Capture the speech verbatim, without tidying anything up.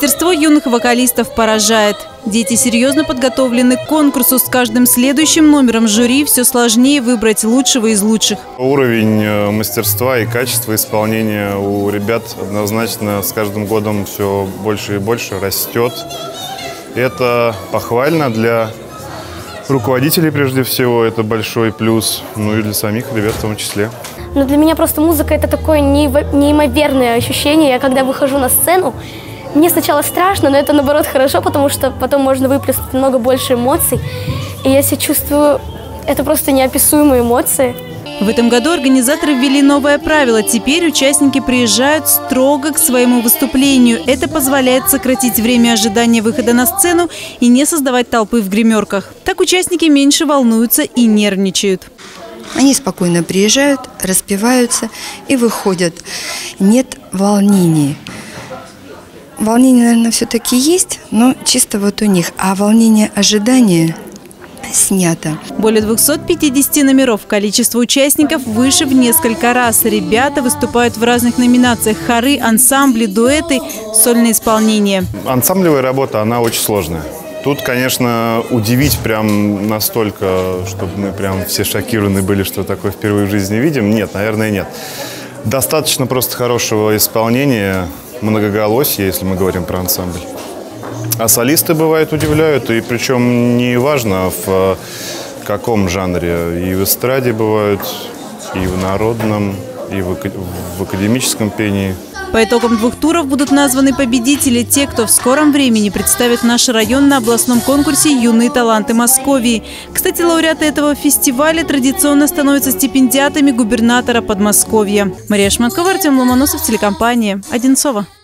Мастерство юных вокалистов поражает. Дети серьезно подготовлены к конкурсу. С каждым следующим номером жюри все сложнее выбрать лучшего из лучших. Уровень мастерства и качества исполнения у ребят однозначно с каждым годом все больше и больше растет. Это похвально для руководителей, прежде всего, это большой плюс, ну и для самих ребят в том числе. Но для меня просто музыка – это такое неимоверное ощущение. Я когда выхожу на сцену, мне сначала страшно, но это, наоборот, хорошо, потому что потом можно выплеснуть много больше эмоций. И я себя чувствую, это просто неописуемые эмоции. В этом году организаторы ввели новое правило. Теперь участники приезжают строго к своему выступлению. Это позволяет сократить время ожидания выхода на сцену и не создавать толпы в гримерках. Так участники меньше волнуются и нервничают. Они спокойно приезжают, распеваются и выходят. Нет волнений. Волнение, наверное, все-таки есть, но чисто вот у них. А волнение ожидания снято. Более двухсот пятидесяти номеров. Количество участников выше в несколько раз. Ребята выступают в разных номинациях. Хоры, ансамбли, дуэты, сольное исполнение. Ансамблевая работа, она очень сложная. Тут, конечно, удивить прям настолько, чтобы мы прям все шокированы были, что такое впервые в жизни видим. Нет, наверное, нет. Достаточно просто хорошего исполнения, многоголосия, если мы говорим про ансамбль. А солисты, бывает, удивляют, и причем не важно в каком жанре. И в эстраде бывают, и в народном, и в академическом пении. По итогам двух туров будут названы победители, те, кто в скором времени представит наш район на областном конкурсе «Юные таланты Московии». Кстати, лауреаты этого фестиваля традиционно становятся стипендиатами губернатора Подмосковья. Мария Шматкова, Артем Ломоносов, телекомпания «Одинцово».